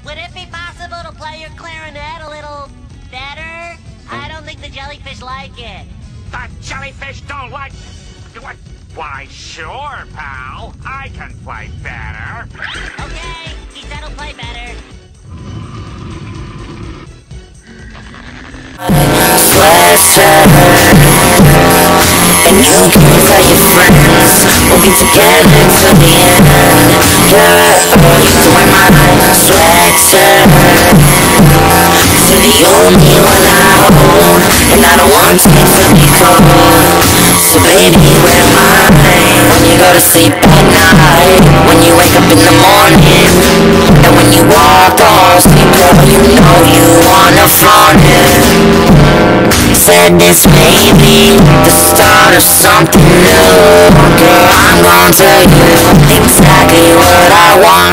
Would it be possible to play your clarinet a little better? I don't think the jellyfish like it. The jellyfish don't like... What? Why, sure, pal. I can play better. Okay, he said he'll play better. And you can tell your friends we'll be together till the end. Girl, you can wear my sweatshirt. You're the only one I own, and I don't want it to be cold. So baby, wear mine when you go to sleep at night, when you wake up in the morning, and when you walk off sleep, girl, you know you wanna flaunt it. Said this may be the start of something new. Girl, I'm gonna tell you exactly what I want.